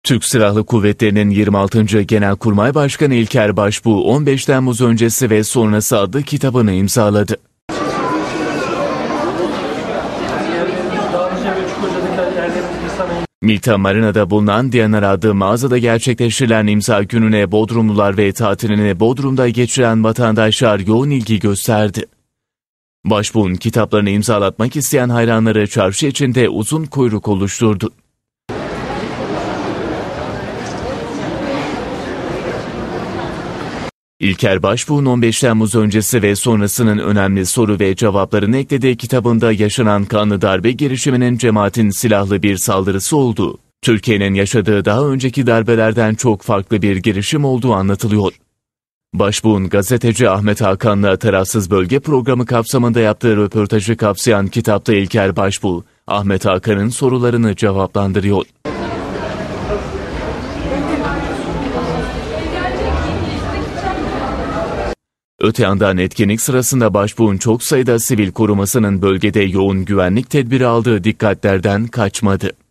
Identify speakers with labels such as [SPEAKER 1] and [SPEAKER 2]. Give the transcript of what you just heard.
[SPEAKER 1] Türk Silahlı Kuvvetleri'nin 26. Genelkurmay Başkanı İlker Başbuğ, 15 Temmuz öncesi ve sonrası adlı kitabını imzaladı. Milta Marina'da bulunan Diyanar adlı mağazada gerçekleştirilen imza gününe Bodrumlular ve tatilini Bodrum'da geçiren vatandaşlar yoğun ilgi gösterdi. Başbuğ'un kitaplarını imzalatmak isteyen hayranları çarşı içinde uzun kuyruk oluşturdu. İlker Başbuğ'un 15 Temmuz öncesi ve sonrasının önemli soru ve cevaplarını eklediği kitabında yaşanan kanlı darbe girişiminin cemaatin silahlı bir saldırısı olduğu, Türkiye'nin yaşadığı daha önceki darbelerden çok farklı bir girişim olduğu anlatılıyor. Başbuğ'un gazeteci Ahmet Hakan'la Tarafsız Bölge programı kapsamında yaptığı röportajı kapsayan kitapta İlker Başbuğ, Ahmet Hakan'ın sorularını cevaplandırıyor. Öte yandan etkinlik sırasında Başbuğ'un çok sayıda sivil korumasının bölgede yoğun güvenlik tedbiri aldığı dikkatlerden kaçmadı.